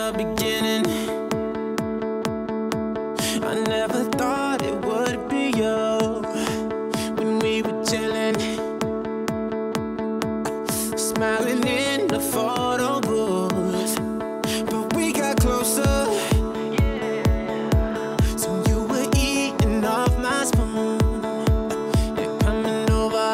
the beginning. I never thought it would be you when we were chilling, smiling in the photo booth. But we got closer, so you were eating off my spoon and coming over,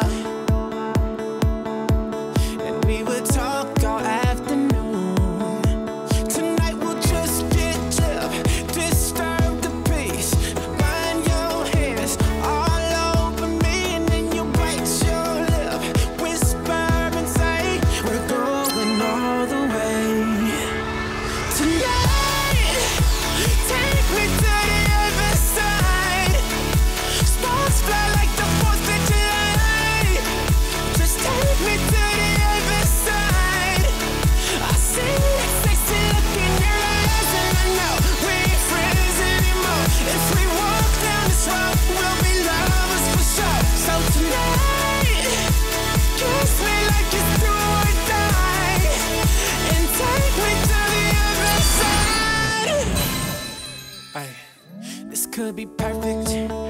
and we would talk all afternoon. Tonight we'll just get chill, disturb the peace. Find your hands all over me, and then you bite your lip, whisper and say we're going all the way. Tonight, take me to the other side. Sparks fly like the 4th of July. Just take me to the other side. I see that sexy look in your eyes, and I know we ain't friends anymore. If we walk down this road, we'll be lovers for sure. So tonight, kiss me like it's do or die, and take me to the other side. Ay, this could be perfect.